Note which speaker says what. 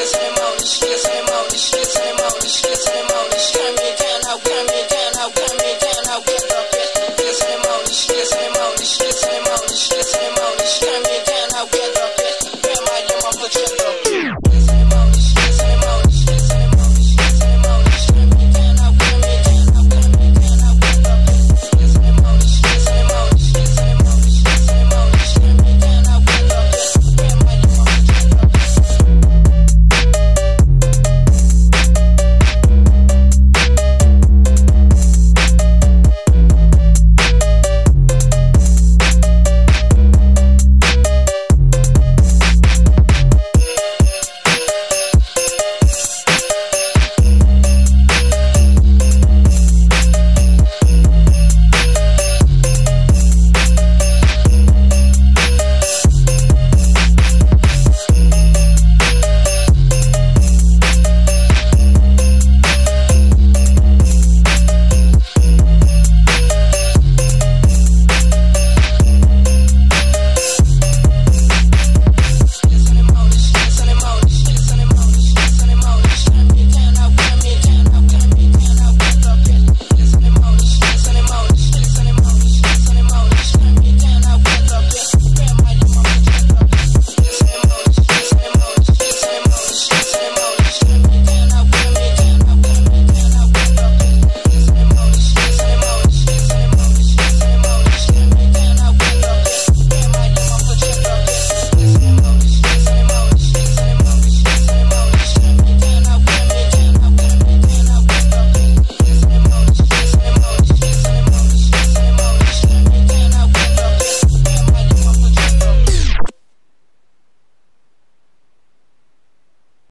Speaker 1: to them out, she gets to them out, she gets to them out, she gets to them out, she gets to them out, she